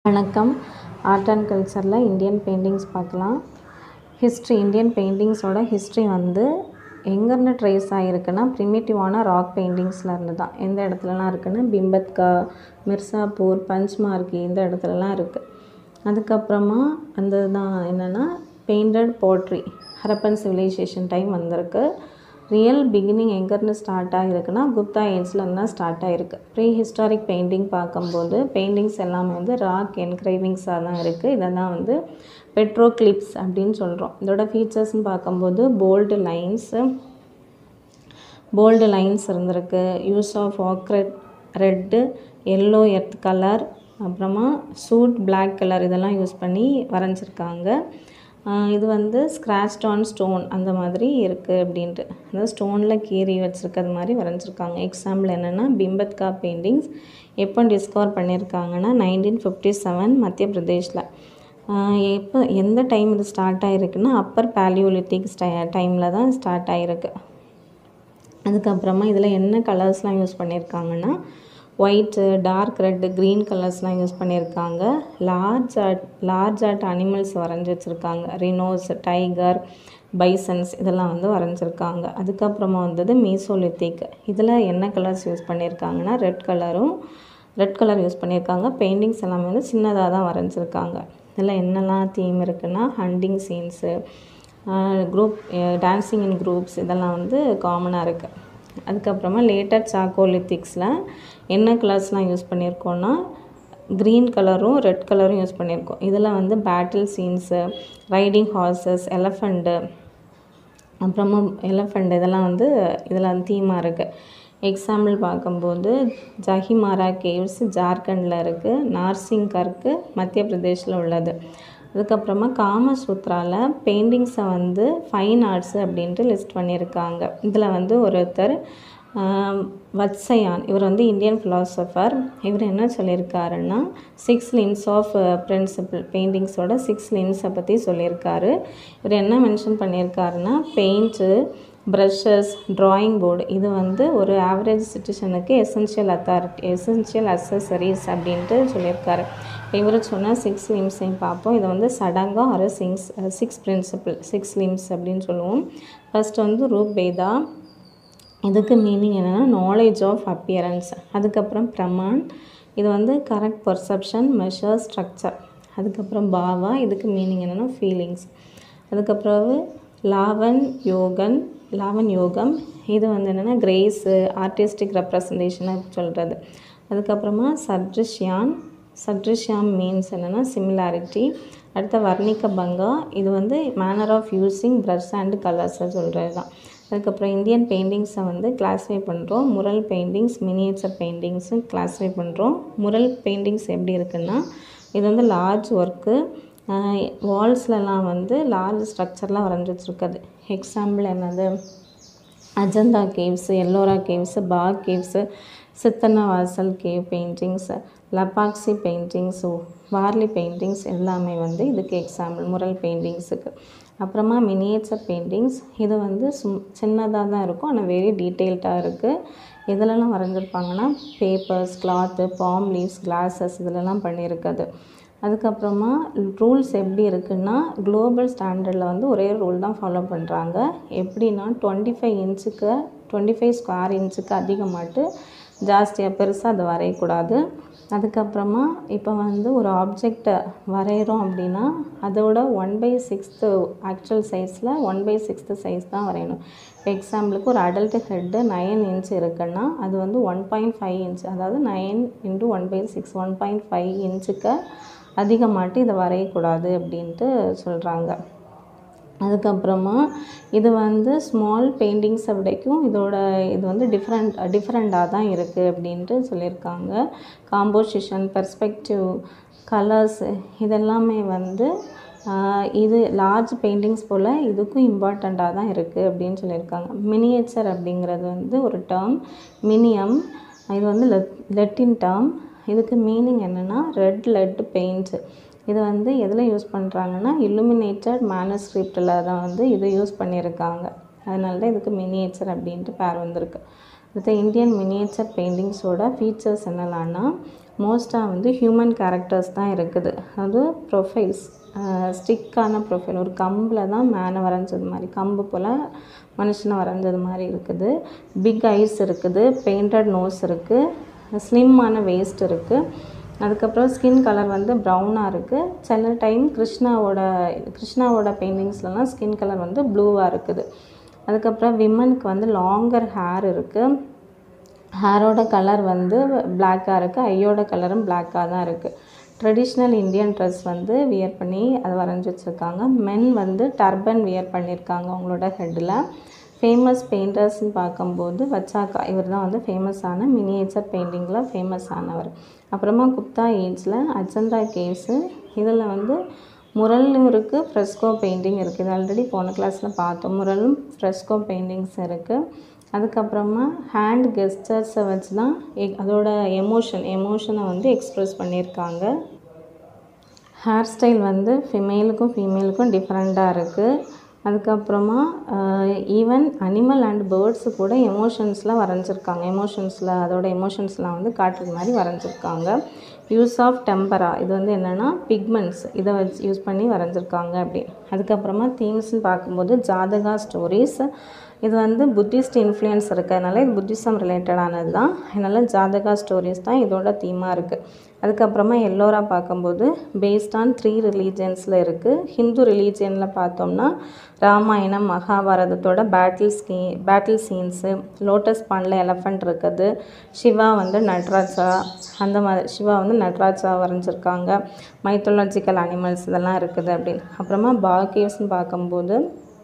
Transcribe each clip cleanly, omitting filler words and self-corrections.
வணக்கம். Art and கல்ச்சரில் Indian paintings பார்க்கலாம். ஹிஸ்ட்ரி இந்தியன் பெயிண்டிங்ஸோட ஹிஸ்ட்ரி வந்து எங்கேருந்து ட்ரேஸ் ஆகிருக்குன்னா ப்ரிமிட்டிவான ராக் பெயிண்டிங்ஸில் இருந்து தான். எந்த இடத்துலலாம் இருக்குன்னா பிம்பத்கா, மிர்சாப்பூர், பஞ்ச்மார்கி இந்த இடத்துலலாம் இருக்குது. அதுக்கப்புறமா அந்த தான் என்னென்னா painted pottery Harappan civilization time வந்திருக்கு. ரியல் பிகினிங் எங்கேருந்து ஸ்டார்ட் ஆகிருக்குன்னா குப்தா ஏஜ்லேருந்து தான் ஸ்டார்ட் ஆகிருக்கு. ப்ரீ ஹிஸ்டாரிக் பெயிண்டிங் பார்க்கும்போது பெயிண்டிங்ஸ் எல்லாமே வந்து ராக் என்கிரைவிங்ஸாக தான் இருக்குது. இதை தான் வந்து பெட்ரோக்ளிப்ஸ் அப்படின்னு சொல்கிறோம். இதோட ஃபீச்சர்ஸ்னு பார்க்கும்போது போல்டு லைன்ஸ் இருந்திருக்கு. யூஸ் ஆஃப் ஆக்ரெட் ரெட்டு, எல்லோ எர்த் கலர், அப்புறமா சூட் பிளாக் கலர் இதெல்லாம் யூஸ் பண்ணி வரைஞ்சிருக்காங்க. இது வந்து ஸ்க்ராச்ட் ஆன் ஸ்டோன் அந்த மாதிரி இருக்குது அப்படின்ட்டு, அதாவது ஸ்டோனில் கீறி வச்சுருக்கிறது மாதிரி வரைஞ்சிருக்காங்க. எக்ஸாம்பிள் என்னென்னா பிம்பத்கா பெயிண்டிங்ஸ் எப்போ டிஸ்கவர் பண்ணியிருக்காங்கன்னா 1957 மத்திய பிரதேஷில். எப்போ எந்த டைம் இது ஸ்டார்ட் ஆகிருக்குன்னா அப்பர் பேலியோலித்திக் டைமில் தான் ஸ்டார்ட் ஆகிருக்கு. அதுக்கப்புறமா இதில் என்ன கலர்ஸ்லாம் யூஸ் பண்ணியிருக்காங்கன்னா ஒயிட்டு, டார்க் ரெட்டு, க்ரீன் கலர்ஸ்லாம் யூஸ் பண்ணியிருக்காங்க. லார்ஜ் ஆர்ட் அனிமல்ஸ் வரைஞ்சி வச்சுருக்காங்க. ரினோஸ், டைகர், பைசன்ஸ் இதெல்லாம் வந்து வரைஞ்சிருக்காங்க. அதுக்கப்புறமா வந்தது மீசோலித்திக். இதில் என்ன கலர்ஸ் யூஸ் பண்ணியிருக்காங்கன்னா ரெட் கலர் யூஸ் பண்ணியிருக்காங்க. பெயிண்டிங்ஸ் எல்லாமே வந்து சின்னதாக தான் வரைஞ்சிருக்காங்க. இதில் என்னெல்லாம் தீம் இருக்குன்னா hunting scenes, group dancing in groups இதெல்லாம் வந்து காமனாக இருக்குது. அதுக்கப்புறமா லேட்டர் சாக்கோலித்திக்ஸில் என்ன கலர்ஸ்லாம் யூஸ் பண்ணியிருக்கோன்னா க்ரீன் கலரும் ரெட் கலரும் யூஸ் பண்ணியிருக்கோம். இதில் வந்து battle scenes, riding horses, elephant இதெல்லாம் வந்து இதில் தீமாக இருக்குது. எக்ஸாம்பிள் பார்க்கும்போது ஜஹிமாரா கேவ்ஸ் ஜார்க்கண்டில் இருக்குது. நார்சிங்கருக்கு மத்திய பிரதேஷில் உள்ளது. அதுக்கப்புறமா காமசூத்ராவில் பெயிண்டிங்ஸை வந்து ஃபைன் ஆர்ட்ஸு அப்படின்ட்டு லிஸ்ட் பண்ணியிருக்காங்க. இதில் வந்து ஒருத்தர் வத்சயான், இவர் வந்து இந்தியன் ஃபிலாசபர். இவர் என்ன சொல்லியிருக்காருன்னா 6 லிம்ஸ் ஆஃப் பிரின்சிபிள் பெயிண்டிங்ஸோட 6 லிம்ஸை பற்றி சொல்லியிருக்காரு. இவர் என்ன மென்ஷன் பண்ணியிருக்காருன்னா பெயிண்ட்டு, ப்ரஷஸ், ட்ராயிங் போர்டு இது வந்து ஒரு ஆவரேஜ் சிட்டிசனுக்கு எசென்ஷியல் அக்சசரிஸ் அப்படின்ட்டு சொல்லியிருக்காரு. இவர் சொன்னால் 6 லிம்ஸையும் பார்ப்போம். இதை வந்து சடங்கா ஒரு 6 பிரின்சிபிள் 6 லிம்ஸ் அப்படின்னு சொல்லுவோம். ஃபர்ஸ்ட் வந்து ரூபேதா, இதுக்கு மீனிங் என்னென்னா நாலேஜ் ஆஃப் அப்பியரன்ஸ். அதுக்கப்புறம் பிரமான், இது வந்து கரெக்ட் பர்செப்ஷன், மெஷர், ஸ்ட்ரக்சர். அதுக்கப்புறம் பாவா, இதுக்கு மீனிங் என்னென்னா ஃபீலிங்ஸ். அதுக்கப்புறம் லாவன் யோகம், இது வந்து என்னென்னா கிரேஸு, ஆர்டிஸ்டிக் ரெப்ரசன்டேஷனை சொல்கிறது. அதுக்கப்புறமா சட்ரிஷ்யாம் மீன்ஸ் என்னென்னா சிமிலாரிட்டி. அடுத்த வர்ணிக்க பங்கா, இது வந்து manner of using brush and கலர்ஸை சொல்கிறது தான். அதுக்கப்புறம் இந்தியன் பெயிண்டிங்ஸை வந்து கிளாஸிஃபை பண்ணுறோம். முரல் பெயிண்டிங்ஸ், மினியேச்சர் பெயிண்டிங்ஸும் கிளாஸிஃபை பண்ணுறோம். முரல் பெயிண்டிங்ஸ் எப்படி இருக்குன்னா இது வந்து லார்ஜ் ஒர்க்கு, வால்ஸ்லலாம் வந்து லார்ஜ் ஸ்ட்ரக்சர்லாம் வரைஞ்சி வச்சுருக்குது. எக்ஸாம்பிள் என்னது Ajanta caves, Ellora caves, Bagh caves, Sittanavasal cave paintings, Lepakshi paintings, Warli paintings எல்லாமே வந்து இதுக்கு எக்ஸாம்பிள் முரல் பெயிண்டிங்ஸுக்கு. அப்புறமா மினியேச்சர் பெயிண்டிங்ஸ், இது வந்து சின்னதாக தான் இருக்கும், ஆனால் வெரி டீட்டெயில்டாக இருக்குது. இதிலலாம் வரைஞ்சிருப்பாங்கன்னா papers, cloth, palm leaves, glasses இதிலலாம் பண்ணியிருக்குது. அதுக்கப்புறமா ரூல்ஸ் எப்படி இருக்குன்னா குளோபல் ஸ்டாண்டர்டில் வந்து ஒரே ரூல் தான் ஃபாலோ பண்ணுறாங்க. எப்படின்னா 25 ஸ்கொயர் இன்ச்சுக்கு அதிகமாட்டு ஜாஸ்தியாக பெருசாக அதை வரையக்கூடாது. அதுக்கப்புறமா இப்போ வந்து ஒரு ஆப்ஜெக்டை வரைகிறோம் அப்படின்னா அதோட 1/6 ஆக்சுவல் சைஸில் 1/6 சைஸ் தான் வரையணும். இப்போ எக்ஸாம்பிளுக்கு ஒரு அடல்ட் ஹெட்டு 9 இன்ச் இருக்குன்னா அது வந்து 1.5 இன்ச், அதாவது 9 × 1/6 1.5 இன்ச்சுக்கு அதிகமாட்டு இதை வரையக்கூடாது அப்படின்ட்டு சொல்கிறாங்க. அதுக்கப்புறமா இது வந்து ஸ்மால் பெயிண்டிங்ஸை விடைக்கும் இது வந்து டிஃப்ரெண்ட்டாக தான் இருக்குது அப்படின்ட்டு சொல்லியிருக்காங்க. காம்போசிஷன், பெர்ஸ்பெக்டிவ், கலர்ஸ் இதெல்லாமே வந்து இது லார்ஜ் பெயிண்டிங்ஸ் போல் இதுக்கும் இம்பார்ட்டண்ட்டாக தான் இருக்குது அப்படின்னு சொல்லியிருக்காங்க. மினியேச்சர் அப்படிங்கிறது வந்து ஒரு டேர்ம். மினியம் இது வந்து லெட்டின் டேர்ம். இதுக்கு மீனிங் என்னென்னா ரெட் லெட் பெயிண்ட்ஸு. இது வந்து எதில் யூஸ் பண்ணுறாங்கன்னா இல்லுமினேட்டட் மேனுஸ்கிரிப்டில் தான் வந்து இது யூஸ் பண்ணியிருக்காங்க. அதனால தான் இதுக்கு மினியேச்சர் அப்படின்ட்டு பேர் வந்திருக்கு. அடுத்து இந்தியன் மினியேச்சர் பெயிண்டிங்ஸோட ஃபீச்சர்ஸ் என்னெல்லாம்னா மோஸ்ட்டாக வந்து ஹியூமன் கேரக்டர்ஸ் தான் இருக்குது. அது ப்ரொஃபைல்ஸ், ஸ்டிக்கான ப்ரொஃபைல், ஒரு கம்பில் தான் மேனை வரைஞ்சது மாதிரி, கம்பு போல் மனுஷனை வரைஞ்சது மாதிரி இருக்குது. பிக் ஐஸ் இருக்குது, பெயிண்டட் நோஸ் இருக்குது, ஸ்லிம்மான வேஸ்ட் இருக்குது. அதுக்கப்புறம் ஸ்கின் கலர் வந்து ப்ரௌனாக இருக்குது. சில டைம் கிருஷ்ணாவோட பெயிண்டிங்ஸ்லலாம் ஸ்கின் கலர் வந்து ப்ளூவாக இருக்குது. அதுக்கப்புறம் விமனுக்கு வந்து லாங்கர் ஹேர் இருக்குது. ஹேரோட கலர் வந்து பிளாக்காக இருக்குது. ஐயோட கலரும் பிளாக்காக தான் இருக்குது. ட்ரெடிஷ்னல் இந்தியன் ட்ரெஸ் வந்து வியர் பண்ணி அதை வரைஞ்சி வச்சுருக்காங்க. மென் வந்து டர்பன் வியர் பண்ணியிருக்காங்க அவங்களோட ஹெட்டில். ஃபேமஸ் பெயிண்டர்ஸ்ன்னு பார்க்கும்போது வச்சாக்கா, இவர் தான் வந்து ஃபேமஸான மினியேச்சர் பெயிண்டிங்கில் ஃபேமஸ் ஆனவர். அப்புறமா குப்தா ஏஜில் அஜந்தா கேவ்ஸு, இதில் வந்து முரலும் இருக்குது, ஃப்ரெஸ்கோ பெயிண்டிங் இருக்குது. இது ஆல்ரெடி போன கிளாஸில் பார்த்தோம். முரலும் ஃப்ரெஸ்கோ பெயிண்டிங்ஸ் இருக்குது. அதுக்கப்புறமா ஹேண்ட் கெஸ்டர்ஸை வச்சு தான் அதோட எமோஷனை வந்து எக்ஸ்ப்ரெஸ் பண்ணியிருக்காங்க. ஹேர் ஸ்டைல் வந்து ஃபீமேலுக்கும் டிஃப்ரெண்ட்டாக இருக்குது. அதுக்கப்புறமா ஈவன் அனிமல் அண்ட் பேர்ட்ஸு கூட எமோஷன்ஸ்லாம் வரைஞ்சிருக்காங்க. அதோட எமோஷன்ஸ்லாம் வந்து காட்டுறது மாதிரி வரைஞ்சிருக்காங்க. யூஸ் ஆஃப் டெம்பரா, இது வந்து என்னென்னா பிக்மெண்ட்ஸ், இதை வச்சு யூஸ் பண்ணி வரைஞ்சிருக்காங்க அப்படி. அதுக்கப்புறமா தீம்ஸ்ன்னு பார்க்கும்போது ஜாதகா ஸ்டோரிஸ், இது வந்து புத்திஸ்ட் இன்ஃப்ளூயன்ஸ் இருக்கிறதுனால இது புத்திசம் ரிலேட்டடானது தான். அதனால் ஜாதகா ஸ்டோரிஸ் தான் இதோட தீமாக இருக்குது. அதுக்கப்புறமா எல்லோரா பார்க்கும்போது பேஸ்ட் ஆன் 3 ரிலீஜன்ஸில் இருக்குது. ஹிந்து ரிலீஜனில் பார்த்தோம்னா ராமாயணம், மகாபாரதத்தோட பேட்டில் சீன்ஸு, லோட்டஸ் பாண்டில் எலஃபண்ட் இருக்குது. சிவா வந்து நட்ராஜா, அந்த மாதிரி சிவா வந்து நட்ராஜா வரைஞ்சிருக்காங்க. மைத்தாலஜிக்கல் அனிமல்ஸ் இதெல்லாம் இருக்குது அப்படின்னு. அப்புறமா பாகேவ்ஸ்ன்னு பார்க்கும்போது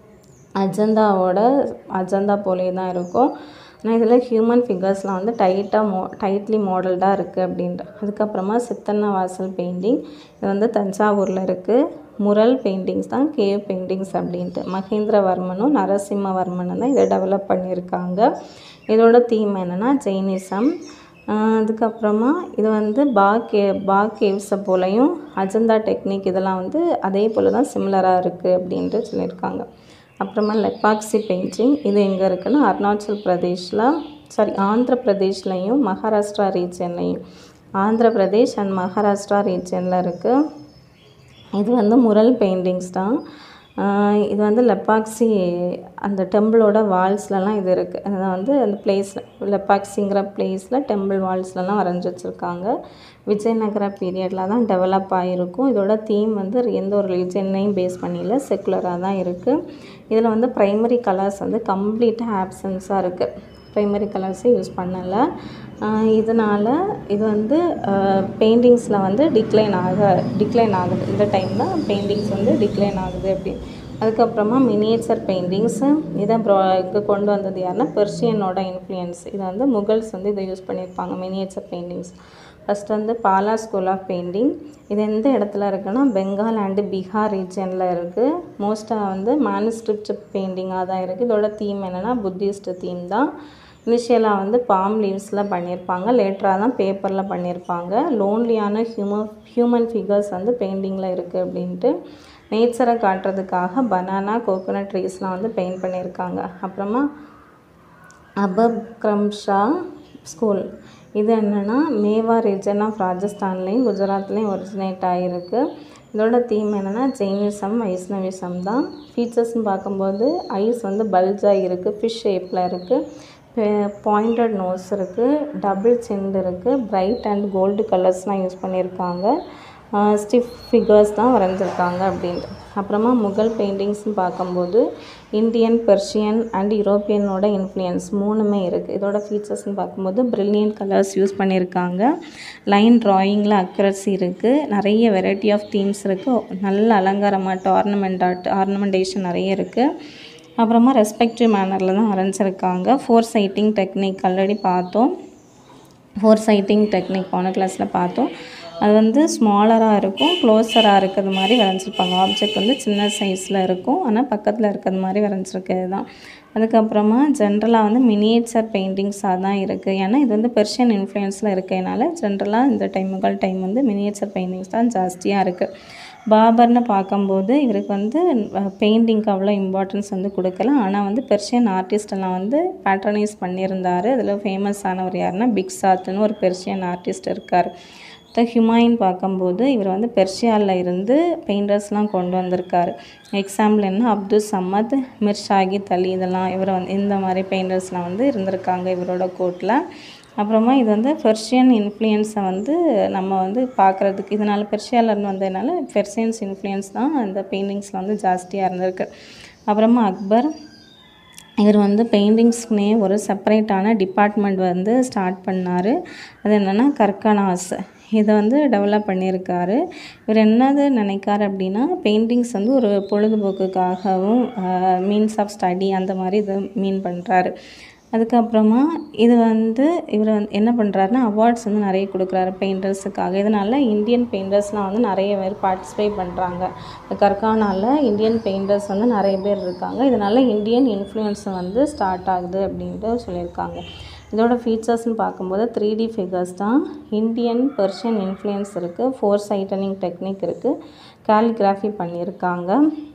அஜந்தா போலே தான் இருக்கும். ஆனால் இதில் ஹியூமன் ஃபிகர்ஸ்லாம் வந்து டைட்லி மாடல்டாக இருக்குது அப்படின்ட்டு. அதுக்கப்புறமா சித்தன்ன வாசல் பெயிண்டிங், இது வந்து தஞ்சாவூரில் இருக்குது. முரல் பெயிண்டிங்ஸ் தான் கேவ் பெயிண்டிங்ஸ் அப்படின்ட்டு. மகேந்திரவர்மனும் நரசிம்மவர்மனும் தான் இதை டெவலப் பண்ணியிருக்காங்க. இதோட தீம் என்னென்னா ஜெயினிசம். அதுக்கப்புறமா இது வந்து பாக் கேவ்ஸை போலையும் அஜந்தா டெக்னிக் இதெல்லாம் வந்து அதே போல் தான் சிமிலராக இருக்குது அப்படின்ட்டு சொல்லியிருக்காங்க. அப்புறமா லெப்பாக்சி பெயிண்டிங், இது எங்கே இருக்குன்னா ஆந்திர பிரதேஷ்லையும் மகாராஷ்டிரா ரீஜன்லையும், ஆந்திர பிரதேஷ் அண்ட் மகாராஷ்டிரா ரீஜனில் இருக்குது. இது வந்து முரல் பெயிண்டிங்ஸ் தான். இது வந்து லெப்பாக்சி அந்த டெம்பிளோட வால்ஸ்லலாம் இது இருக்குது. அதான் வந்து அந்த பிளேஸில் லெப்பாக்சிங்கிற பிளேஸில் டெம்பிள் வால்ஸ்லலாம் வரைஞ்சி வச்சுருக்காங்க. விஜயநகர பீரியடில் தான் டெவலப் ஆகிருக்கும். இதோட தீம் வந்து எந்த ஒரு ரிலிஜனையும் பேஸ் பண்ணியில் செக்குலராக தான் இருக்குது. இதில் வந்து ப்ரைமரி கலர்ஸ் வந்து கம்ப்ளீட்டாக ஆப்சன்ஸாக இருக்குது. ப்ரைமரி கலர்ஸே யூஸ் பண்ணலை. இதனால் இது வந்து பெயிண்டிங்ஸில் வந்து டிக்ளைன் ஆகுது. இந்த டைம் தான் பெயிண்டிங்ஸ் வந்து டிக்ளைன் ஆகுது அப்படி. அதுக்கப்புறமா மினியேச்சர் பெயிண்டிங்ஸு, இதை இங்கே கொண்டு வந்தது யாருன்னா பெர்ஷியனோட இன்ஃப்ளூயன்ஸ். இதை வந்து முகல்ஸ் வந்து இதை யூஸ் பண்ணியிருப்பாங்க மினியேச்சர் பெயிண்டிங்ஸ். ஃபஸ்ட் வந்து பாலா ஸ்கூல் ஆஃப் பெயிண்டிங், இது எந்த இடத்துல இருக்குன்னா பெங்கால் அண்டு பீகார் ரீஜனில் இருக்குது. மோஸ்ட்டாக வந்து மேனுஸ்கிரிப்ட் பெயிண்டிங்காக தான் இருக்குது. இதோட தீம் என்னென்னா புத்திஸ்ட் தீம் தான். இனிஷியலாக வந்து பாம் லீவ்ஸில் பண்ணியிருப்பாங்க, லேட்டராக தான் பேப்பரில் பண்ணியிருப்பாங்க. லோன்லியான ஹியூமன் ஃபிகர்ஸ் வந்து பெயிண்டிங்கில் இருக்குது அப்படின்ட்டு. நேச்சரை காட்டுறதுக்காக பனானா, கோகோனட் ட்ரீஸ்லாம் வந்து பெயிண்ட் பண்ணியிருக்காங்க. அப்புறமா அபக்ரம்ஷா ஸ்கூல், இது என்னென்னா மேவா ரீஜன் ஆஃப் ராஜஸ்தான்லேயும் குஜராத்லேயும் ஒரிஜினேட் ஆகிருக்கு. இதோட தீம் என்னென்னா ஜெயினிசம், வைஷ்ணவிசம் தான். ஃபீச்சர்ஸ்ன்னு பார்க்கும்போது ஐஸ் வந்து பல்ஜாக இருக்குது, ஃபிஷ் ஷேப்பில் இருக்குது, பாயிண்டட் நோஸ் இருக்குது, டபுள் சின் இருக்குது, பிரைட் அண்ட் கோல்டு கலர்ஸ்லாம் யூஸ் பண்ணியிருக்காங்க. ஸ்டிஃப் ஃபிகர்ஸ் தான் வரைஞ்சிருக்காங்க அப்படின்ட்டு. அப்புறமா முகல் பெயிண்டிங்ஸ்னு பார்க்கும்போது இந்தியன், பெர்ஷியன் அண்ட் யூரோப்பியனோட இன்ஃப்ளூயன்ஸ் மூணுமே இருக்குது. இதோட ஃபீச்சர்ஸ்னு பார்க்கும்போது ப்ரில்லியன்ட் கலர்ஸ் யூஸ் பண்ணியிருக்காங்க. லைன் ட்ராயிங்கில் அக்யூரசி இருக்குது. நிறைய வெரைட்டி ஆஃப் தீம்ஸ் இருக்குது. நல்ல அலங்காரமாட்டு ஆர்னமெண்டேஷன் நிறைய இருக்குது. அப்புறமா ரெஸ்பெக்டிவ் மேனரில் தான் வரைஞ்சிருக்காங்க. 4 சைட்டிங் டெக்னிக் ஆல்ரெடி பார்த்தோம். 4 சைட்டிங் டெக்னிக் போன கிளாஸில் பார்த்தோம். அது வந்து ஸ்மாலராக இருக்கும், க்ளோஸராக இருக்கிறது மாதிரி வரைஞ்சிருப்பாங்க. ஆப்ஜெக்ட் வந்து சின்ன சைஸில் இருக்கும், ஆனால் பக்கத்தில் இருக்கிறது மாதிரி வரைஞ்சிருக்கிறது தான். அதுக்கப்புறமா ஜென்ரலாக வந்து மினியேச்சர் பெயிண்டிங்ஸாக தான் இருக்குது. ஏன்னா இது வந்து பெர்ஷியன் இன்ஃப்ளூயன்ஸில் இருக்கிறதுனால ஜென்ரலாக இந்த முகல் டைம் வந்து மினியேச்சர் பெயிண்டிங்ஸ் தான் ஜாஸ்தியாக இருக்குது. பாபர்னு பார்க்கும்போது இவருக்கு வந்து பெயிண்டிங்க்கு அவ்வளோ இம்பார்ட்டன்ஸ் வந்து கொடுக்கல. ஆனால் வந்து பெர்ஷியன் ஆர்டிஸ்டெல்லாம் வந்து பேட்ரனைஸ் பண்ணியிருந்தார். அதில் ஃபேமஸ் ஆனவர் யாருன்னா பிக்சாத்துன்னு ஒரு பெர்ஷியன் ஆர்டிஸ்ட் இருக்கார். ஹுமாயூன் பார்க்கும்போது இவர் வந்து பெர்ஷியாவில் இருந்து பெயிண்டர்ஸ்லாம் கொண்டு வந்திருக்காரு. எக்ஸாம்பிள் என்ன, அப்துல் சமத், மிர் ஷாகித் அலி, இதெல்லாம் இவர் வந்து இந்த மாதிரி பெயிண்டர்ஸ்லாம் வந்து இருந்திருக்காங்க இவரோட கோர்ட்டில். அப்புறமா இது வந்து பெர்ஷியன் இன்ஃப்ளூயன்ஸை வந்து நம்ம வந்து பார்க்குறதுக்கு, இதனால் பெர்ஷியாவிலேருந்து வந்ததுனால பெர்ஷியன்ஸ் இன்ஃப்ளூயன்ஸ் தான் இந்த பெயிண்டிங்ஸில் வந்து ஜாஸ்தியாக இருந்திருக்கு. அப்புறமா அக்பர், இவர் வந்து பெயிண்டிங்ஸ்க்குனே ஒரு செப்பரேட்டான டிபார்ட்மெண்ட் வந்து ஸ்டார்ட் பண்ணார். அது என்னென்னா கர்கனாஸ், இதை வந்து டெவலப் பண்ணியிருக்காரு. இவர் என்னது நினைக்காரு அப்படின்னா, பெயிண்டிங்ஸ் வந்து ஒரு பொழுதுபோக்குக்காகவும் மீன்ஸ் ஆஃப் ஸ்டடி அந்த மாதிரி இதை மீன் பண்ணுறாரு. அதுக்கப்புறமா இது வந்து இவர் வந்து என்ன பண்ணுறாருன்னா, அவார்ட்ஸ் வந்து நிறைய கொடுக்குறாரு பெயிண்டர்ஸுக்காக. இதனால் இந்தியன் பெயிண்டர்ஸ்லாம் வந்து நிறைய பேர் பார்ட்டிசிபேட் பண்ணுறாங்க. கர்கானாவில் இந்தியன் பெயிண்டர்ஸ் வந்து நிறைய பேர் இருக்காங்க. இதனால் இந்தியன் இன்ஃப்ளூயன்ஸ் வந்து ஸ்டார்ட் ஆகுது அப்படின்ட்டு சொல்லியிருக்காங்க. இதோட ஃபீச்சர்ஸ்னு பார்க்கும்போது 3D ஃபிகர்ஸ் தான், இந்தியன் பெர்ஷியன் இன்ஃப்ளூயன்ஸ் இருக்குது, 4 சைட்டனிங் டெக்னிக் இருக்குது, காலிகிராஃபி பண்ணியிருக்காங்க,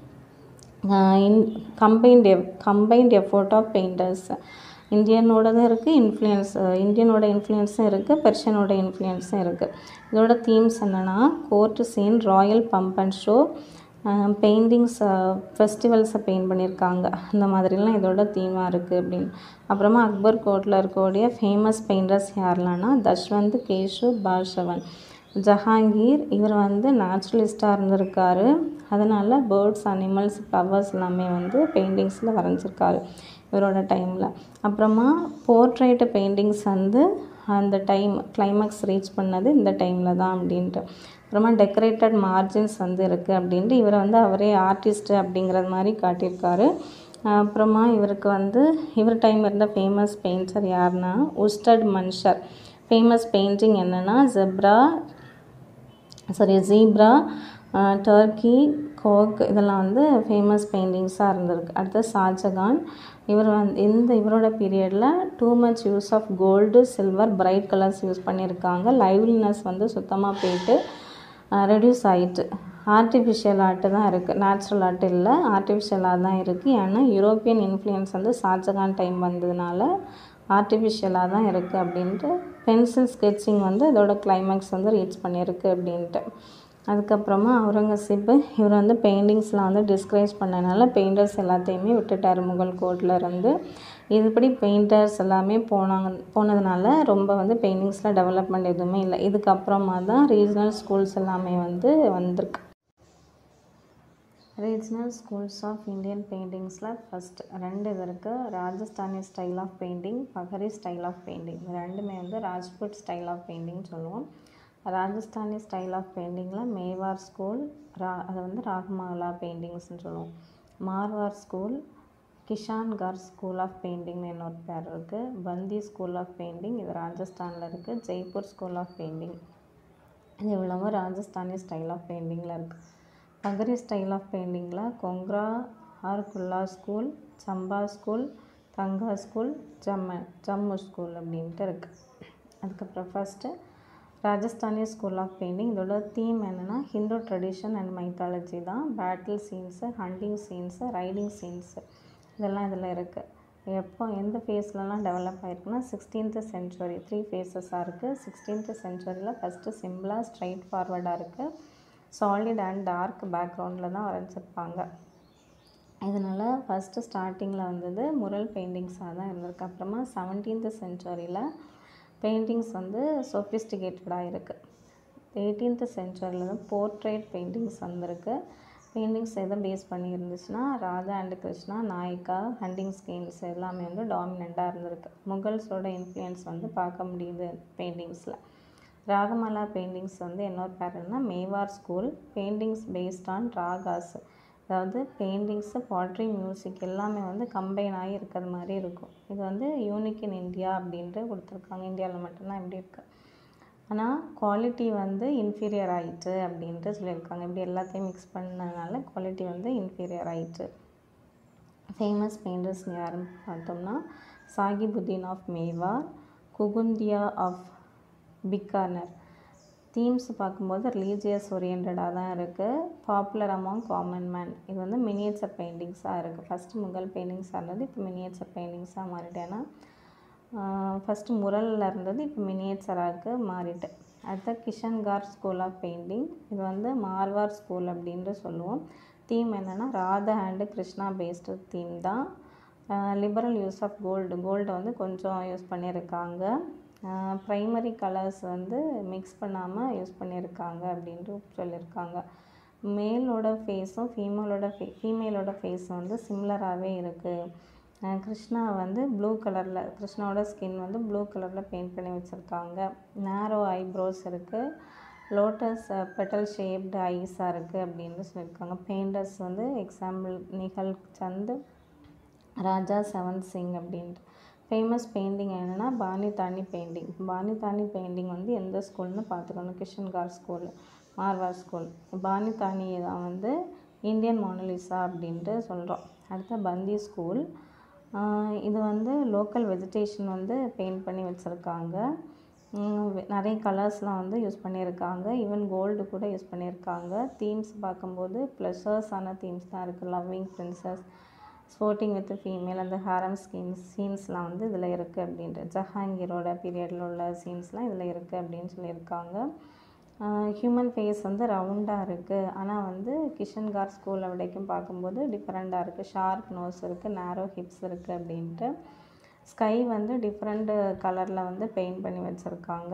கம்பைன்ட் எஃபோர்ட் ஆஃப் பெயிண்டர்ஸ், இந்தியனோடதும் இருக்குது, இந்தியனோட இன்ஃப்ளூயன்ஸும் இருக்குது, பெர்ஷியனோட இன்ஃப்ளூயன்ஸும் இருக்குது. இதோட தீம்ஸ் என்னென்னா court scene, royal pomp and show, paintings, ஃபெஸ்டிவல்ஸை பெயிண்ட் பண்ணியிருக்காங்க. இந்த மாதிரிலாம் இதோட தீமாக இருக்குது அப்படின்னு. அப்புறமா அக்பர் கோர்ட்டில் இருக்கக்கூடிய ஃபேமஸ் பெயிண்டர்ஸ் யாரெல்லாம்னா தஷ்வந்த், கேஷு, பார்ஷவன். ஜஹாங்கீர், இவர் வந்து நேச்சுரலிஸ்ட்டாக இருந்திருக்காரு. அதனால் பேர்ட்ஸ், அனிமல்ஸ், ஃப்ளவர்ஸ் எல்லாமே வந்து பெயிண்டிங்ஸில் வரைஞ்சிருக்காரு இவரோட டைமில். அப்புறமா போர்ட்ரேட்டு பெயிண்டிங்ஸ் வந்து அந்த டைம் கிளைமேக்ஸ் ரீச் பண்ணது இந்த டைமில் தான் அப்படின்ட்டு. அப்புறமா டெக்கரேட்டட் மார்ஜின்ஸ் வந்து இருக்குது அப்படின்ட்டு இவரை வந்து அவரே ஆர்டிஸ்ட்டு அப்படிங்கிறது மாதிரி காட்டியிருக்காரு. அப்புறமா இவருக்கு வந்து இவர் டைம் இருந்த ஃபேமஸ் பெயிண்டர் யாருன்னா உஸ்டட் மன்ஷர். ஃபேமஸ் பெயிண்டிங் என்னென்னா ஜீப்ரா, டர்க்கி, கோக், இதெல்லாம் வந்து ஃபேமஸ் பெயிண்டிங்ஸாக இருந்திருக்கு. அடுத்து ஷாஜகான், இவர் வந்து இவரோட பீரியடில் too much use of gold, silver, bright colours use பண்ணியிருக்காங்க. லைவ்லினஸ் வந்து சுத்தமாக போயிட்டு ரெடியூஸ் ஆகிட்டு ஆர்டிஃபிஷியல் ஆர்ட்டு தான் இருக்குது, நேச்சுரல் ஆர்ட் இல்லை, ஆர்டிஃபிஷியலாக தான் இருக்குது. ஏன்னா யூரோப்பியன் இன்ஃப்ளூயன்ஸ் வந்து ஷாஜகான் டைம் வந்ததுனால ஆர்டிஃபிஷியலாக தான் இருக்குது அப்படின்ட்டு. பென்சில் ஸ்கெட்சிங் வந்து இதோட கிளைமேக்ஸ் வந்து ரீச் பண்ணியிருக்கு அப்படின்ட்டு. அதுக்கப்புறமா அவுரங்கசீப், இவர் வந்து பெயிண்டிங்ஸ்லாம் வந்து டிஸ்கரேஜ் பண்ணனால பெயிண்டர்ஸ் எல்லாத்தையுமே விட்டுட்டார் முகல் கோர்ட்டில் இருந்து. இதுபடி பெயிண்டர்ஸ் எல்லாமே போனதுனால ரொம்ப வந்து பெயிண்டிங்ஸில் டெவலப்மெண்ட் எதுவுமே இல்லை. இதுக்கப்புறமா தான் ரீஜனல் ஸ்கூல்ஸ் எல்லாமே வந்து வந்திருக்கு. ரீஜனல் ஸ்கூல்ஸ் ஆஃப் இந்தியன் பெயிண்டிங்ஸில் ஃபஸ்ட் 2 இது இருக்குது. Rajasthani style of painting, Pahari style of painting. இது ரெண்டுமே வந்து ராஜ்புட் ஸ்டைல் ஆஃப் பெயிண்டிங் சொல்லுவோம். ராஜஸ்தானி ஸ்டைல் ஆஃப் பெயிண்டிங்கில் மேவார் ஸ்கூல், அதை வந்து ராகமாலா பெயிண்டிங்ஸ்னு சொல்லுவோம். Marwar school, Kishangarh school of பெயிண்டிங்னு இன்னொரு பேர் இருக்குது. பந்தி ஸ்கூல் ஆஃப் பெயிண்டிங், இது ராஜஸ்தானில் இருக்குது. ஜெய்ப்பூர் ஸ்கூல் ஆஃப் பெயிண்டிங், இது இவ்வளவு ராஜஸ்தானி ஸ்டைல் ஆஃப் பெயிண்டிங்கில் இருக்குது. பஹரி ஸ்டைல் ஆஃப் பெயிண்டிங்கில் Kangra or Kullu school, Chamba school, தங்கா ஸ்கூல், ஜம்மு ஸ்கூல் அப்படின்ட்டு இருக்குது. அதுக்கப்புறம் first Rajasthani school of painting. இதோட தீம் என்னென்னா ஹிந்து ட்ரெடிஷன் அண்ட் மைத்தாலஜி தான். Battle scenes, hunting scenes, riding scenes, இதெல்லாம் இதில் இருக்குது. எந்த ஃபேஸ்லலாம் டெவலப் ஆகிருக்குன்னா 16th century, 3 ஃபேஸஸாக இருக்குது. 16th centuryயில் ஃபஸ்ட்டு சிம்பிளாக ஸ்ட்ரைட் ஃபார்வர்டாக இருக்குது, சாலிட் அண்ட் டார்க் பேக்ரவுண்டில் தான் வரைஞ்சிருப்பாங்க. இதனால் ஃபஸ்ட்டு ஸ்டார்டிங்கில் வந்தது முரல் பெயிண்டிங்ஸாக தான் இருந்திருக்கு. அப்புறமா 17th centuryயில் பெயிண்டிங்ஸ் வந்து சொஃபிஸ்டிகேட்டடாக இருக்குது. 18th centuryயில் தான் போர்ட்ரேட் பெயிண்டிங்ஸ் வந்திருக்கு. பெயிண்டிங்ஸ் எதை பேஸ் பண்ணி இருந்துச்சுன்னா Radha and Krishna, Nayaka, hunting scenes எல்லாமே வந்து டாமினண்ட்டாக இருந்திருக்கு. முகல்ஸோட இன்ஃப்ளூயன்ஸ் வந்து பார்க்க முடியுது பெயிண்டிங்ஸில். ராகமாலா பெயிண்டிங்ஸ் வந்து இன்னொரு பேருன்னா Mewar school. Paintings based on ragas, அதாவது பெயிண்டிங்ஸு, பாட்ரி, மியூசிக் எல்லாமே வந்து கம்பைன் ஆகி இருக்கிறது மாதிரி இருக்கும். இது வந்து யூனிக் இன் இந்தியா அப்படின்ட்டு கொடுத்துருக்காங்க. இந்தியாவில் மட்டும்தான் இப்படி இருக்குது. ஆனால் குவாலிட்டி வந்து இன்ஃபீரியர் ஆகிட்டு அப்படின்ட்டு சொல்லியிருக்காங்க. இப்படி எல்லாத்தையும் மிக்ஸ் பண்ணதுனால குவாலிட்டி வந்து இன்ஃபீரியர் ஆகிட்டு. ஃபேமஸ் பெயிண்டர்ஸ் யாருன்னு பார்த்தோம்னா சாகிபுதீன் ஆஃப் மேவார், குகுந்தியா ஆஃப் பிகானர். தீம்ஸ் பார்க்கும்போது ரிலீஜியஸ் ஓரியன்டாக தான் இருக்குது. Popular among common man. இது வந்து மினியேச்சர் பெயிண்டிங்ஸாக இருக்குது. ஃபஸ்ட்டு முகல் பெயிண்டிங்ஸாக இருந்தது, இப்போ மினியேச்சர் பெயிண்டிங்ஸாக மாறிட்டு. ஏன்னா ஃபஸ்ட்டு முரலில் இருந்தது, இப்போ மினியேச்சராக மாறிட்டு. அடுத்த கிஷன்கார் ஸ்கூல் ஆஃப் பெயிண்டிங். இது வந்து மார்வார் ஸ்கூல் அப்படின்ட்டு சொல்லுவோம். தீம் என்னென்னா Radha and Krishna based theme தான். லிபரல் யூஸ் ஆஃப் கோல்டு வந்து கொஞ்சம் யூஸ் பண்ணியிருக்காங்க. ப்ரைமரி கலர்ஸ் வந்து மிக்ஸ் பண்ணாமல் யூஸ் பண்ணியிருக்காங்க அப்படின்ட்டு சொல்லியிருக்காங்க. மேலோட ஃபேஸும் ஃபீமேலோட ஃபேஸும் வந்து சிமிலராகவே இருக்குது. கிருஷ்ணா வந்து ப்ளூ கலரில், கிருஷ்ணாவோட ஸ்கின் வந்து ப்ளூ கலரில் பெயிண்ட் பண்ணி வச்சுருக்காங்க. நேரோ ஐப்ரோஸ் இருக்குது. லோட்டஸ் பெட்டல் ஷேப்டு ஐஸாக இருக்குது அப்படின்னு சொல்லியிருக்காங்க. பெயிண்டர்ஸ் வந்து எக்ஸாம்பிள் நிகல் சந்த், ராஜா செவன்த் சிங் அப்படின்ட்டு. ஃபேமஸ் பெயிண்டிங் என்னென்னா பானிதானி பெயிண்டிங். பானிதானி பெயிண்டிங் வந்து எந்த ஸ்கூல்னு பார்த்துக்கணும். Kishangarh school, Marwar school. பானிதானி தான் வந்து இந்தியன் மோனலிசா அப்படின்ட்டு சொல்கிறோம். அடுத்த பந்தி ஸ்கூல். இது வந்து லோக்கல் வெஜிடேஷன் வந்து பெயிண்ட் பண்ணி வச்சுருக்காங்க. நிறைய கலர்ஸ்லாம் வந்து யூஸ் பண்ணியிருக்காங்க. ஈவன் கோல்டு கூட யூஸ் பண்ணியிருக்காங்க. தீம்ஸ் பார்க்கும்போது ப்ளஷர்ஸான தீம்ஸ் தான் இருக்குது. Loving princes, sporting with female, அந்த ஹாரம் சீன்ஸ்லாம் வந்து இதில் இருக்குது அப்படின்ட்டு. ஜஹாங்கீரோட பீரியடில் உள்ள சீன்ஸ்லாம் இதில் இருக்குது அப்படின்னு சொல்லியிருக்காங்க. ஹியூமன் ஃபேஸ் வந்து ரவுண்டாக இருக்குது. ஆனால் வந்து கிஷன்கார் ஸ்கூலை வரைக்கும் பார்க்கும்போது டிஃப்ரெண்ட்டாக இருக்குது. ஷார்ப் நோஸ் இருக்குது, நேரோ ஹிப்ஸ் இருக்குது அப்படின்ட்டு. ஸ்கை வந்து டிஃப்ரெண்ட்டு கலரில் வந்து பெயிண்ட் பண்ணி வச்சுருக்காங்க.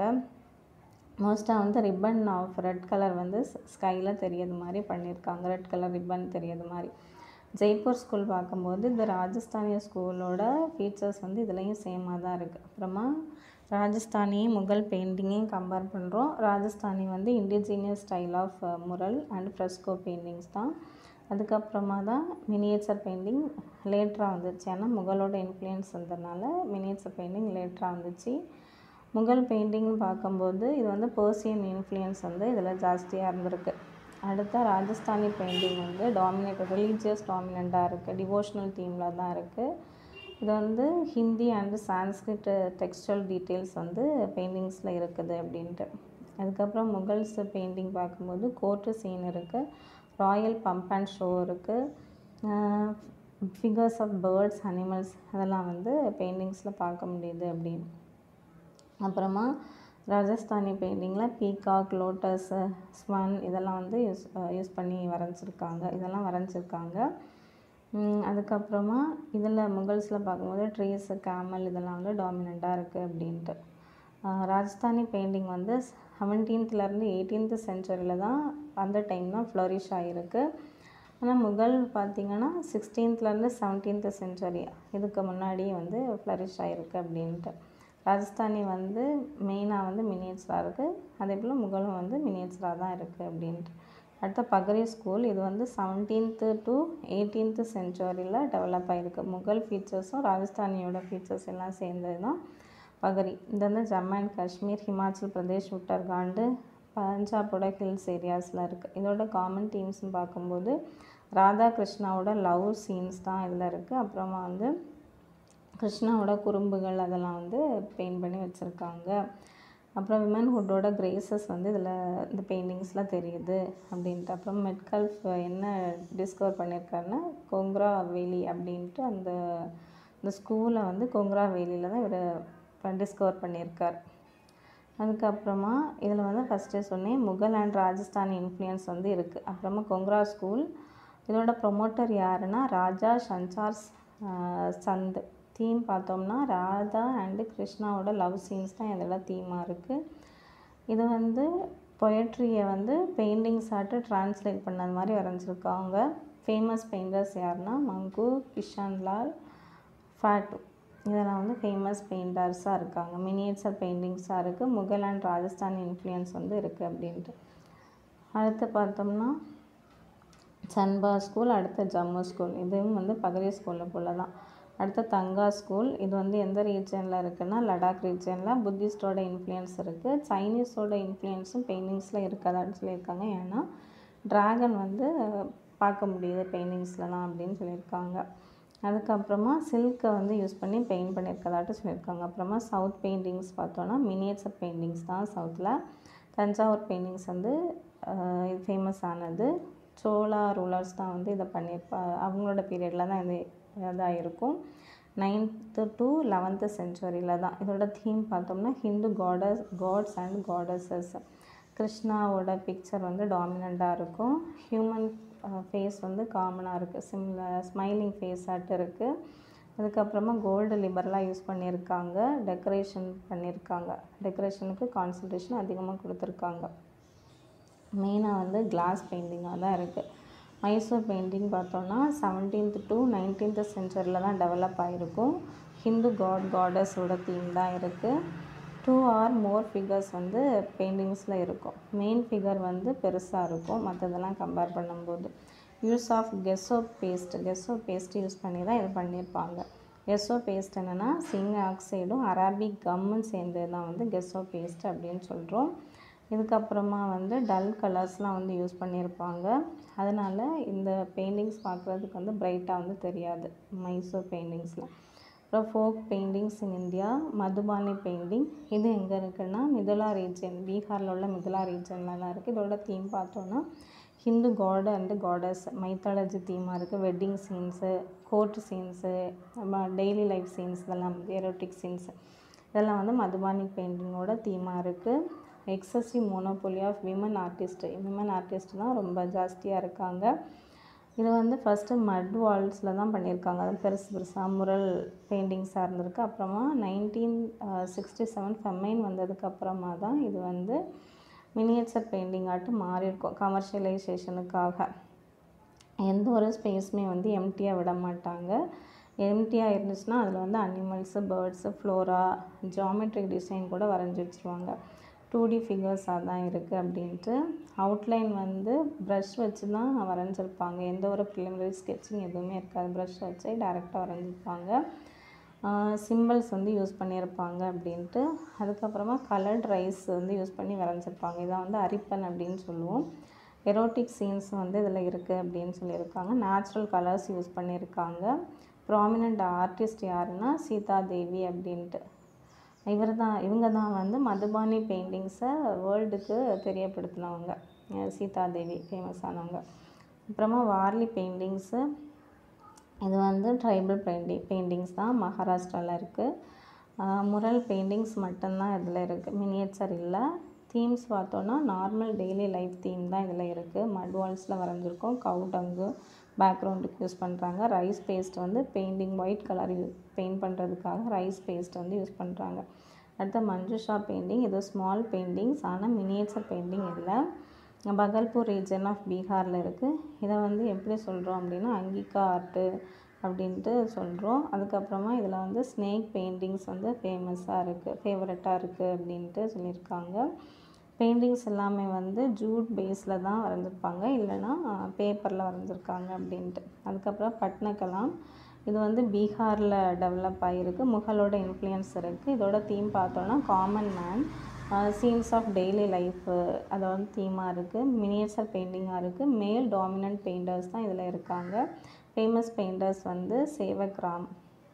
மோஸ்ட்டாக வந்து ரிப்பன் ஆஃப் ரெட் கலர் வந்து ஸ்கையில் தெரியாது மாதிரி பண்ணியிருக்காங்க. ரெட் கலர் ரிப்பன் தெரியாது மாதிரி. ஜெய்ப்பூர் ஸ்கூல் பார்க்கும்போது இந்த ராஜஸ்தானிய ஸ்கூலோட ஃபீச்சர்ஸ் வந்து இதுலேயும் சேமாக தான் இருக்குது. அப்புறமா ராஜஸ்தானியும் முகல் பெயிண்டிங்கையும் கம்பேர் பண்ணுறோம். ராஜஸ்தானி வந்து indigenous style of mural and fresco paintings தான். அதுக்கப்புறமா தான் மினியேச்சர் பெயிண்டிங் லேட்டராக வந்துச்சு. ஏன்னா முகலோட இன்ஃப்ளூயன்ஸ் வந்ததுனால மினியேச்சர் பெயிண்டிங் லேட்டராக வந்துச்சு. முகல் பெயிண்டிங்னு பார்க்கும்போது இது வந்து பர்சியன் இன்ஃப்ளூயன்ஸ் வந்து இதில் ஜாஸ்தியாக இருந்திருக்கு. அடுத்த ராஜஸ்தானி பெயிண்டிங் வந்து ரிலீஜியஸ் டாமினண்ட்டாக இருக்குது. டிவோஷனல் தீமில் தான் இருக்குது. இது வந்து Hindi and Sanskrit textual details வந்து பெயிண்டிங்ஸில் இருக்குது அப்படின்ட்டு. அதுக்கப்புறம் முகல்ஸ் பெயிண்டிங் பார்க்கும்போது கோர்ட்டு சீன் இருக்குது. ராயல் பம்ப் அண்ட் ஷோ இருக்குது. ஃபிகர்ஸ் ஆஃப் பேர்ட்ஸ், அனிமல்ஸ் அதெல்லாம் வந்து பெயிண்டிங்ஸில் பார்க்க முடியுது அப்படின்னு. அப்புறமா ராஜஸ்தானி பெயிண்டிங்கில் பீகாக், லோட்டஸ், ஸ்வான் இதெல்லாம் வந்து யூஸ் பண்ணி வரைஞ்சிருக்காங்க. அதுக்கப்புறமா இதில் முகல்ஸில் பார்க்கும்போது ட்ரீஸு, கேமல் இதெல்லாம் வந்து டாமினண்ட்டாக இருக்குது அப்படின்ட்டு. ராஜஸ்தானி பெயிண்டிங் வந்து 17th 18th சென்ச்சுரியில் தான் அந்த டைம் தான் ஃப்ளரிஷ் ஆகிருக்கு. ஆனால் முகல் பார்த்திங்கன்னா 16th 17th சென்ச்சுரி இதுக்கு முன்னாடியே வந்து ஃப்ளரிஷ் ஆகிருக்கு அப்படின்ட்டு. ராஜஸ்தானி வந்து மெயினாக வந்து மினியேச்சராக இருக்குது. அதே போல் முகலும் வந்து மினியேச்சராக தான் இருக்குது அப்படின்ட்டு. அடுத்த பகரி ஸ்கூல். இது வந்து 17th to 18th சென்ச்சுரியில் டெவலப் ஆகிருக்கு. முகல் ஃபீச்சர்ஸும் ராஜஸ்தானியோட ஃபீச்சர்ஸ் எல்லாம் சேர்ந்தது தான் பகரி. இது வந்து ஜம்மு அண்ட் காஷ்மீர், ஹிமாச்சல் பிரதேஷ், உத்தரகாண்ட், பஞ்சாபோட ஹில்ஸ் ஏரியாஸில் இருக்குது. இதோட காமன் தீம்ஸ்னு பார்க்கும்போது ராதா கிருஷ்ணாவோட லவ் சீன்ஸ் தான் இதில் இருக்குது. அப்புறமா வந்து கிருஷ்ணாவோட குறும்புகள் அதெல்லாம் வந்து பெயிண்ட் பண்ணி வச்சுருக்காங்க. அப்புறம் விமன்ஹுட்டோட கிரேசஸ் வந்து இதில் இந்த பெயிண்டிங்ஸில் தெரியுது அப்படின்ட்டு. அப்புறம் மெட்கல்ஃப் என்ன டிஸ்கவர் பண்ணியிருக்காருன்னா கொங்க்ரா வேலி அப்படின்ட்டு இந்த ஸ்கூலை வந்து கொங்க்ரா வேலியில் தான் இவர் டிஸ்கவர் பண்ணியிருக்கார். அதுக்கப்புறமா இதில் வந்து ஃபஸ்ட்டே சொன்னேன் முகல் அண்ட் ராஜஸ்தானி இன்ஃப்ளூயன்ஸ் வந்து இருக்குது. அப்புறமா கொங்க்ரா ஸ்கூல் இதோட ப்ரொமோட்டர் யாருன்னா ராஜா சஞ்சார் சந்த். தீம் பார்த்தோம்னா ராதா அண்டு கிருஷ்ணாவோட லவ் சீன்ஸ் தான் இதெல்லாம் தீமாக இருக்குது. இது வந்து பொயட்ரியை வந்து பெயிண்டிங்ஸ் ஆட்டு ட்ரான்ஸ்லேட் பண்ணது மாதிரி வரைஞ்சிருக்காங்க. ஃபேமஸ் பெயிண்டர்ஸ் யாருன்னா மங்கு, கிஷன்லால், ஃபேட்டு இதெல்லாம் வந்து ஃபேமஸ் பெயிண்டர்ஸாக இருக்காங்க. மினியேச்சர் பெயிண்டிங்ஸாக இருக்குது. முகல் அண்ட் ராஜஸ்தானி இன்ஃப்ளூயன்ஸ் வந்து இருக்குது அப்படின்ட்டு. அடுத்து பார்த்தோம்னா சன்பா ஸ்கூல், அடுத்த ஜம்மு ஸ்கூல். இதுவும் வந்து பகரி ஸ்கூலில் போல தான். அடுத்த தங்கா ஸ்கூல். இது வந்து எந்த ரீஜனில் இருக்குன்னா லடாக் ரீஜனில். புத்திஸ்டோட இன்ஃப்ளூயன்ஸ் இருக்குது. சைனீஸோட இன்ஃப்ளூயன்ஸும் பெயிண்டிங்ஸில் இருக்காதான்னு சொல்லியிருக்காங்க. ஏன்னா ட்ராகன் வந்து பார்க்க முடியுது பெயிண்டிங்ஸ்லலாம் அப்படின்னு சொல்லியிருக்காங்க. அதுக்கப்புறமா சில்கை வந்து யூஸ் பண்ணி பெயிண்ட் பண்ணியிருக்கதாட்டு சொல்லியிருக்காங்க. அப்புறமா சவுத் பெயிண்டிங்ஸ் பார்த்தோன்னா மினியேச்சர் பெயிண்டிங்ஸ் தான் சவுத்தில். தஞ்சாவூர் பெயிண்டிங்ஸ் வந்து இது ஃபேமஸ் ஆனது. சோழா ரூலர்ஸ் தான் வந்து இதை பண்ணியிருப்பா, அவங்களோட பீரியடில் தான் இது இதாக இருக்கும். 9th to 11th செஞ்சுரியில் தான். இதோட தீம் பார்த்தோம்னா ஹிந்து காட்ஸ் அண்ட் காடஸஸ். கிருஷ்ணாவோட பிக்சர் வந்து டாமினண்ட்டாக இருக்கும். ஹியூமன் ஃபேஸ் வந்து காமனாக இருக்குது, ஸ்மைலிங் ஃபேஸ் ஆட்டு இருக்குது. அதுக்கப்புறமா கோல்டு லிபரலாக யூஸ் பண்ணியிருக்காங்க, டெக்கரேஷனுக்கு கான்சன்ட்ரேஷன் அதிகமாக கொடுத்துருக்காங்க. மெயினாக வந்து கிளாஸ் பெயிண்டிங்காக தான் இருக்குது. மைசூர் பெயிண்டிங் பார்த்தோன்னா 17th to 19th செஞ்சுரியில் தான் டெவலப் ஆகிருக்கும். ஹிந்து காடஸோட தீம் தான் இருக்குது. 2 or more ஃபிகர்ஸ் வந்து பெயிண்டிங்ஸில் இருக்கும். மெயின் ஃபிகர் வந்து பெருசாக இருக்கும் மற்றதெல்லாம் கம்பேர் பண்ணும்போது. Use of gesso paste use பண்ணி தான் இது பண்ணியிருப்பாங்க. கெஸோ பேஸ்ட் என்னென்னா சிங்க் ஆக்சைடும் அராபிக் கம்மும் சேர்ந்து தான் வந்து கெஸோ பேஸ்ட் அப்படின்னு சொல்கிறோம். இதுக்கப்புறமா வந்து டல் கலர்ஸ்லாம் வந்து யூஸ் பண்ணியிருப்பாங்க. அதனால் இந்த பெயிண்டிங்ஸ் பார்க்குறதுக்கு வந்து பிரைட்டாக வந்து தெரியாது மைசூர் பெயிண்டிங்ஸில். அப்புறம் folk paintings in India, Madhubani painting. இது எங்கே இருக்குன்னா மிதுலா ரீஜன், பீகாரில் உள்ள மிதுலா ரீஜனில் தான் இருக்குது. இதோட தீம் பார்த்தோன்னா Hindu god and goddess mythology தீமாக இருக்குது. Wedding scenes, court scenes, daily life scenes, இதெல்லாம் எரோட்டிக் சீன்ஸு இதெல்லாம் வந்து மதுபானி பெயிண்டிங்கோட தீமாக இருக்குது. எக்ஸசிவ் மோனோபோலி ஆஃப் விமன் ஆர்டிஸ்ட் தான் ரொம்ப ஜாஸ்தியாக இருக்காங்க. இது வந்து ஃபஸ்ட்டு மட் வால்ஸில் தான் பண்ணியிருக்காங்க. அது பெருசாக முரல் பெயிண்டிங்ஸாக இருந்திருக்கு. அப்புறமா 1967 ஃபெமைன் வந்ததுக்கப்புறமா தான் இது வந்து மினியேச்சர் பெயிண்டிங் ஆட்டு மாறி இருக்கும் கமர்ஷியலைசேஷனுக்காக. எந்த ஒரு ஸ்பேஸுமே வந்து எம்டியாக விட மாட்டாங்க. எம்டியாக இருந்துச்சுன்னா அதில் வந்து animals, birds, flora, geometric design கூட வரைஞ்சி வச்சுருவாங்க. 2D ஃபிகர்ஸாக தான் இருக்குது அப்படின்ட்டு. அவுட்லைன் வந்து ப்ரஷ் வச்சு தான் வரைஞ்சிருப்பாங்க. எந்த ஒரு ப்ரிலிமினரி ஸ்கெட்சிங் எதுவுமே இருக்காது. ப்ரஷ் வச்சு டைரெக்டாக வரைஞ்சிருப்பாங்க. சிம்பிள்ஸ் வந்து யூஸ் பண்ணியிருப்பாங்க அப்படின்ட்டு. அதுக்கப்புறமா கலர்ட் ரைஸ் வந்து யூஸ் பண்ணி வரைஞ்சிருப்பாங்க. இதான் வந்து அரிப்பன் அப்படின்னு சொல்லுவோம். எரோட்டிக் சீன்ஸ் வந்து இதில் இருக்குது அப்படின்னு சொல்லியிருக்காங்க. நேச்சுரல் கலர்ஸ் யூஸ் பண்ணியிருக்காங்க. ப்ராமினெண்ட் ஆர்டிஸ்ட் யாருன்னா சீதா தேவி அப்படின்ட்டு. இவங்க தான் வந்து மதுபானி பெயிண்டிங்ஸை வேர்ல்டுக்கு தெரியப்படுத்தினவங்க. சீதா தேவி ஃபேமஸானவங்க. அப்புறமா வார்லி பெயிண்டிங்ஸு, இது வந்து ட்ரைபல் பெயிண்டிங்ஸ் தான், மகாராஷ்டிராவில் இருக்குது. முரல் பெயிண்டிங்ஸ் மட்டும்தான் இதில் இருக்குது, மினியேச்சர் இல்லை. தீம்ஸ் பார்த்தோன்னா நார்மல் டெய்லி லைஃப் தீம் தான் இதில் இருக்குது. மட் வால்ஸில் வரைஞ்சிருக்கோம். கவு டங்கு பேக்ரவுண்டுக்கு யூஸ் பண்ணுறாங்க. ரைஸ் பேஸ்ட் வந்து பெயிண்டிங் ஒயிட் கலர் பெயிண்ட் பண்ணுறதுக்காக ரைஸ் பேஸ்ட் வந்து யூஸ் பண்ணுறாங்க. அடுத்த மஞ்சுஷா பெயிண்டிங், இது ஸ்மால் பெயிண்டிங்ஸ், ஆனால் மினியேச்சர் பெயிண்டிங் இல்லை. பகல்பூர் ரீஜன் ஆஃப் பீகாரில் இருக்குது. இதை வந்து எப்படி சொல்கிறோம் அப்படின்னா அங்கிகா ஆர்ட்டு அப்படின்ட்டு சொல்கிறோம். அதுக்கப்புறமா இதில் வந்து ஸ்னேக் பெயிண்டிங்ஸ் வந்து ஃபேவரட்டாக இருக்குது அப்படின்ட்டு சொல்லியிருக்காங்க. பெயிண்டிங்ஸ் எல்லாமே வந்து ஜூட் பேஸில் தான் வரைஞ்சிருப்பாங்க, இல்லைனா பேப்பரில் வரைஞ்சிருக்காங்க அப்படின்ட்டு. அதுக்கப்புறம் பட்னகலாம், இது வந்து பீகாரில் டெவலப் ஆகிருக்கு. முகலோட இன்ஃப்ளூயன்ஸ் இருக்குது. இதோட தீம் பார்த்தோன்னா common man, scenes of daily life அதை வந்து தீமாக இருக்குது. மினியேச்சர் பெயிண்டிங்காக இருக்குது. மேல் டாமினன்ட் பெயிண்டர்ஸ் தான் இதில் இருக்காங்க. ஃபேமஸ் பெயிண்டர்ஸ் வந்து சேவக்ராம்,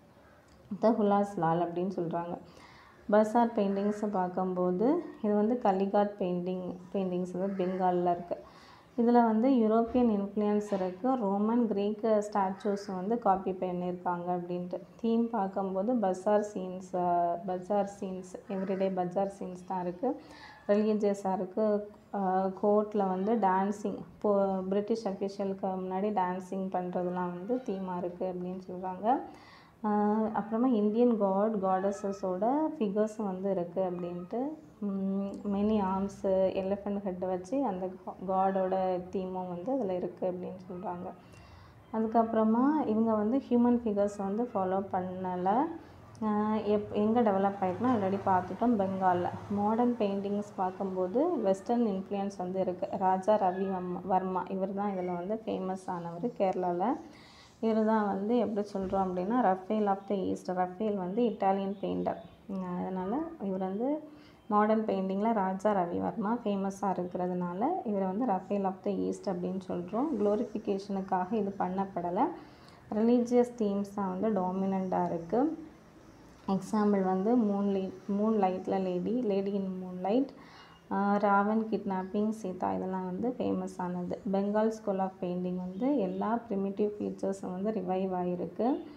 ஹுலாஸ் லால் அப்படின்னு சொல்கிறாங்க. பசார் பெயிண்டிங்ஸை பார்க்கும்போது இது வந்து கலிகாட் பெயிண்டிங்ஸ் வந்து பெங்காலில் இருக்குது. இதில் வந்து யூரோப்பியன் இன்ஃப்ளூயன்ஸ் இருக்குது. ரோமன் கிரீக் ஸ்டாச்சூஸ் வந்து காப்பி பண்ணியிருக்காங்க அப்படின்ட்டு. தீம் பார்க்கும்போது பஜார் சீன்ஸ் எவ்ரிடே பஜார் சீன்ஸ் தான் இருக்குது. ரிலீஜியஸாக இருக்குது. கோர்ட்டில் வந்து டான்ஸிங், பிரிட்டிஷ் அஃபிஷியலுக்கு முன்னாடி டான்ஸிங் பண்ணுறதுலாம் வந்து தீமாக இருக்குது அப்படின்னு சொல்கிறாங்க. அப்புறமா இந்தியன் காடஸஸோட ஃபிகர்ஸும் வந்து இருக்குது அப்படின்ட்டு. மெனி ஆர்ம்ஸு, எலிஃபண்ட் ஹெட்டை வச்சு அந்த காடோட தீமும் வந்து அதில் இருக்குது அப்படின்னு சொல்கிறாங்க. அதுக்கப்புறமா இவங்க வந்து ஹியூமன் ஃபிகர்ஸ் வந்து ஃபாலோ பண்ணலை. எங்கே டெவலப் ஆகிருக்குன்னா ஆல்ரெடி பார்த்துட்டோம், பெங்காலில். மாடர்ன் பெயிண்டிங்ஸ் பார்க்கும்போது வெஸ்டர்ன் இன்ஃப்ளூயன்ஸ் வந்து இருக்குது. ராஜா ரவி வர்மா, இவர் தான் இதில் வந்து ஃபேமஸ் ஆனவர் கேரளாவில். இவர் தான் வந்து எப்படி சொல்கிறோம் அப்படின்னா Raphael of the east. Raphael வந்து இட்டாலியன் பெயிண்டர். அதனால் இவர் வந்து மாடர்ன் பெயிண்டிங்கில் ராஜா ரவிவர்மா ஃபேமஸாக இருக்கிறதுனால இவரை வந்து ரஃபேல் ஆஃப் த ஈஸ்ட் அப்படின்னு சொல்கிறோம். க்ளோரிஃபிகேஷனுக்காக இது பண்ணப்படலை. ரிலீஜியஸ் தீம்ஸ் தான் வந்து டாமினண்ட்டாக இருக்குது. எக்ஸாம்பிள் வந்து மூன் லைட்டில் lady in moonlight, Ravan kidnapping, Sita, இதெல்லாம் வந்து ஃபேமஸ் ஆனது. பெங்கால் ஸ்கூல் ஆஃப் பெயிண்டிங் வந்து எல்லா ப்ரிமிட்டிவ் ஃபீச்சர்ஸும் வந்து ரிவைவ் ஆகிருக்கு.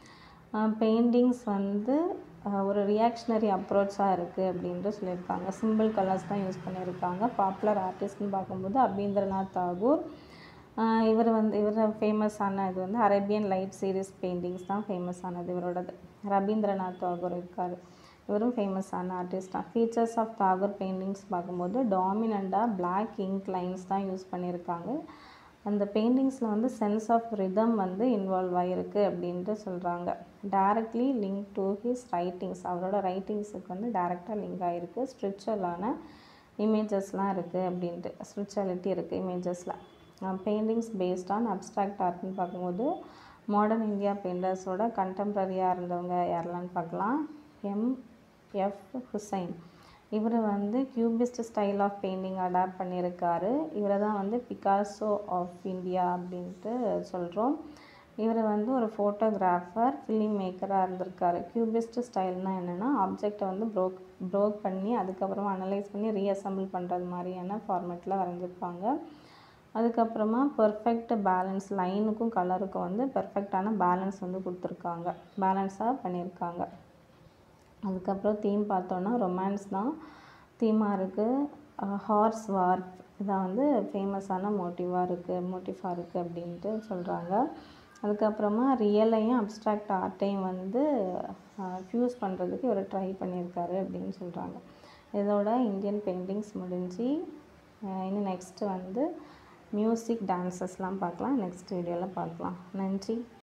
பெயிண்டிங்ஸ் வந்து ஒரு ரியாக்ஷனரி அப்ரோச்சாக இருக்குது அப்படின்ட்டு சொல்லியிருக்காங்க. சிம்பிள் கலர்ஸ் தான் யூஸ் பண்ணியிருக்காங்க. பாப்புலர் ஆர்டிஸ்ட்னு பார்க்கும்போது அபீந்திரநாத் தாகூர். இவர் ஃபேமஸான இது வந்து அரேபியன் லைட் சீரிஸ் பெயிண்டிங்ஸ் தான் ஃபேமஸானது இவரோடது. ரவீந்திரநாத் தாகூர் இருக்கார், இவரும் ஃபேமஸான ஆர்டிஸ்ட் தான். ஃபீச்சர்ஸ் ஆஃப் தாகூர் பெயிண்டிங்ஸ் பார்க்கும்போது டாமினண்ட்டாக பிளாக் இங்க் லைன்ஸ் தான் யூஸ் பண்ணியிருக்காங்க. அந்த பெயிண்டிங்ஸில் வந்து சென்ஸ் ஆஃப் ரிதம் வந்து இன்வால்வ் ஆகிருக்கு அப்படின்ட்டு சொல்கிறாங்க. Directly link to his writings, அவரோட ரைட்டிங்ஸுக்கு வந்து டைரெக்டாக லிங்க் ஆகிருக்கு. ஸ்பிரிச்சுவலான இமேஜஸ்லாம் இருக்குது அப்படின்ட்டு, ஸ்பிரிச்சுவாலிட்டி இருக்குது இமேஜஸில். பெயிண்டிங்ஸ் பேஸ்ட் ஆன் அப்ட்ராக்ட் ஆர்ட்னு பார்க்கும்போது மாடர்ன் இந்தியா பெயிண்டர்ஸோட கண்டெம்ப்ரரியாக இருந்தவங்க யாரெல்லாம்னு பார்க்கலாம். எம்.எஃப். ஹுசைன், இவர் வந்து cubist style of painting adopt பண்ணியிருக்காரு. இவரை தான் வந்து பிகாசோ ஆஃப் இந்தியா அப்படின்ட்டு சொல்கிறோம். இவர் வந்து ஒரு ஃபோட்டோகிராஃபர், ஃபிலிம் மேக்கராக இருந்திருக்காரு. கியூபிஸ்ட் ஸ்டைல்னால் என்னென்னா ஆப்ஜெக்டை வந்து ப்ரோக் பண்ணி அதுக்கப்புறமா அனலைஸ் பண்ணி ரீஅசம்பிள் பண்ணுறது மாதிரியான ஃபார்மேட்டில் வரைஞ்சிருப்பாங்க. அதுக்கப்புறமா பெர்ஃபெக்ட் பேலன்ஸ், லைனுக்கும் கலருக்கும் வந்து பெர்ஃபெக்டான பேலன்ஸ் வந்து கொடுத்துருக்காங்க, பேலன்ஸாக பண்ணியிருக்காங்க. அதுக்கப்புறம் தீம் பார்த்தோன்னா ரொமான்ஸ் தான் தீமாக இருக்குது. ஹார்ஸ் வார்ப் இதான் வந்து ஃபேமஸான மோட்டிவாக இருக்குது அப்படின்ட்டு சொல்கிறாங்க. அதுக்கப்புறமா ரியலையும் அப்ட்ராக்ட் ஆர்ட்டையும் வந்து ஃப்யூஸ் பண்ணுறதுக்கு இவர் ட்ரை பண்ணியிருக்காரு அப்படின்னு சொல்கிறாங்க. இதோட இந்தியன் பெயிண்டிங்ஸ் முடிஞ்சு இன்னும் நெக்ஸ்ட்டு வந்து மியூசிக் டான்ஸஸ்லாம் பார்க்கலாம். நெக்ஸ்ட் வீடியோவில் பார்க்கலாம். நன்றி.